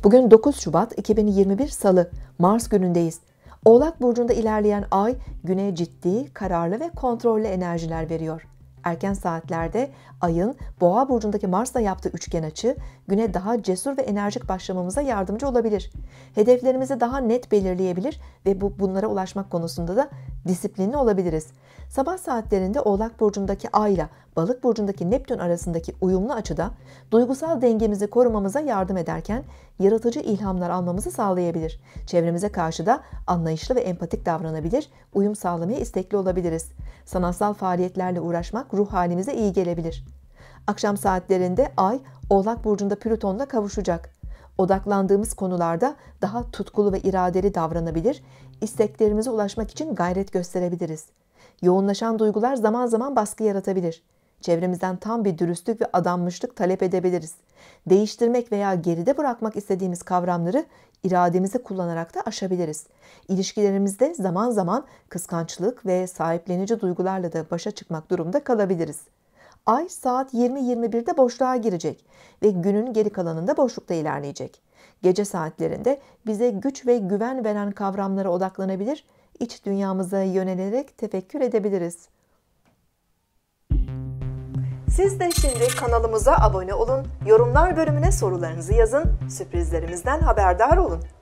Bugün 9 Şubat 2021 Salı, Mars günündeyiz. Oğlak burcunda ilerleyen ay güne ciddi, kararlı ve kontrollü enerjiler veriyor. Erken saatlerde ayın Boğa burcundaki Mars'la yaptığı üçgen açı güne daha cesur ve enerjik başlamamıza yardımcı olabilir. Hedeflerimizi daha net belirleyebilir ve bunlara ulaşmak konusunda da disiplinli olabiliriz. Sabah saatlerinde Oğlak burcundaki Ay'la Balık burcundaki Neptün arasındaki uyumlu açıda duygusal dengemizi korumamıza yardım ederken yaratıcı ilhamlar almamızı sağlayabilir. Çevremize karşı da anlayışlı ve empatik davranabilir, uyum sağlamaya istekli olabiliriz. Sanatsal faaliyetlerle uğraşmak ruh halimize iyi gelebilir. Akşam saatlerinde Ay, Oğlak burcunda Plüton'la kavuşacak. Odaklandığımız konularda daha tutkulu ve iradeli davranabilir, isteklerimize ulaşmak için gayret gösterebiliriz. Yoğunlaşan duygular zaman zaman baskı yaratabilir. Çevremizden tam bir dürüstlük ve adanmışlık talep edebiliriz. Değiştirmek veya geride bırakmak istediğimiz kavramları irademizi kullanarak da aşabiliriz. İlişkilerimizde zaman zaman kıskançlık ve sahiplenici duygularla da başa çıkmak durumunda kalabiliriz. Ay saat 20:21'de boşluğa girecek ve günün geri kalanında boşlukta ilerleyecek. Gece saatlerinde bize güç ve güven veren kavramlara odaklanabilir, iç dünyamıza yönelerek tefekkür edebiliriz. Siz de şimdi kanalımıza abone olun, yorumlar bölümüne sorularınızı yazın, sürprizlerimizden haberdar olun.